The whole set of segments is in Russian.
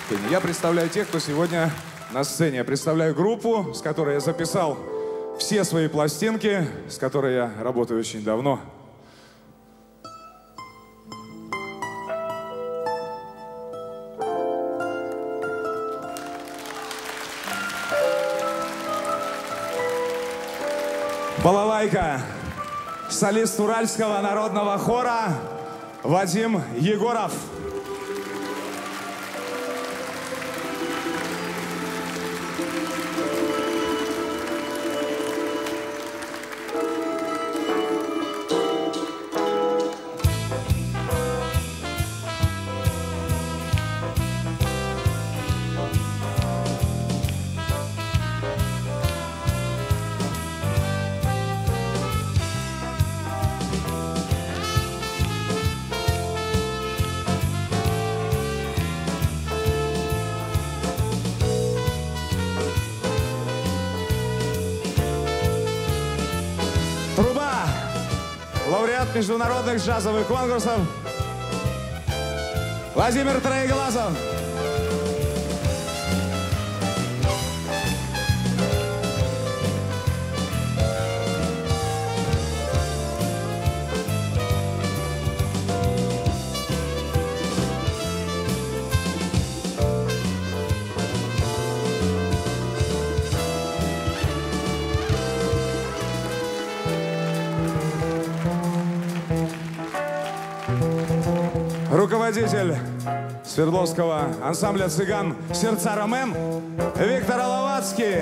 Я представляю тех, кто сегодня на сцене. Я представляю группу, с которой я записал все свои пластинки, с которой я работаю очень давно. Балалайка. Солист Уральского народного хора Вадим Егоров. Лауреат международных джазовых конкурсов Владимир Троеглазов. Руководитель Свердловского ансамбля цыган «Сердца Ромен» Виктор Аловацкий.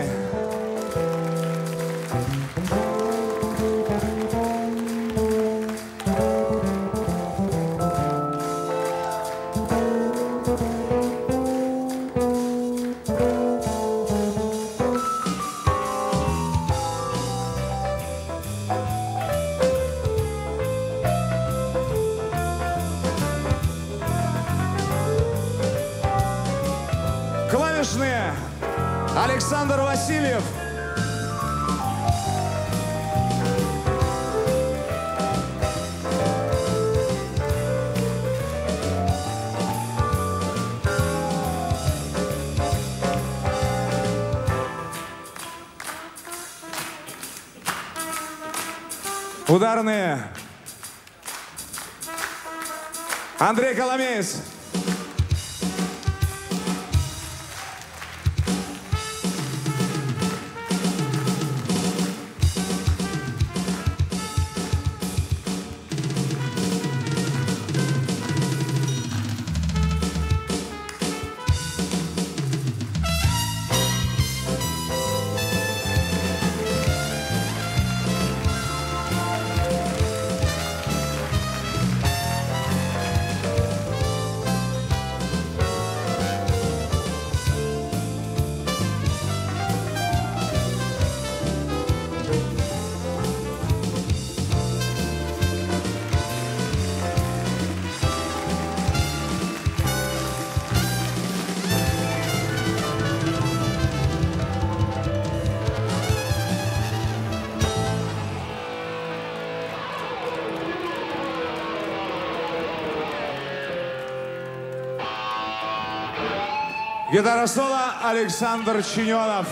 Клавишные Александр Васильев. Ударные Андрей Коломеец. Гитара-соло Александр Чиненов.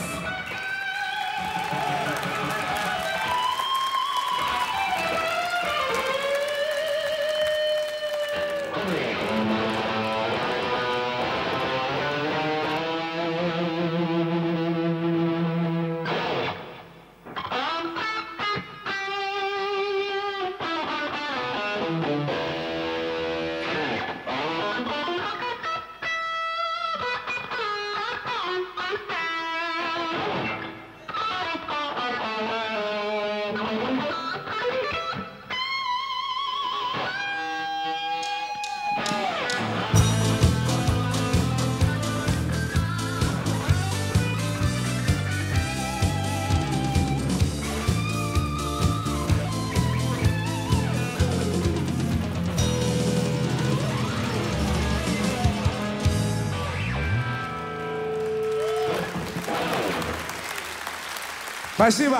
Спасибо.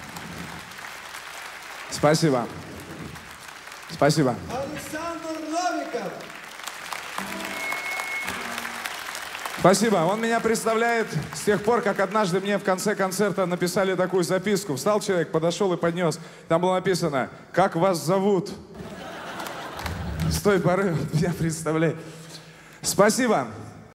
Спасибо. Спасибо. Александр Новиков. Спасибо. Он меня представляет с тех пор, как однажды мне в конце концерта написали такую записку. Встал человек, подошел и поднес. Там было написано: «Как вас зовут?» С той поры он меня представляет. Спасибо.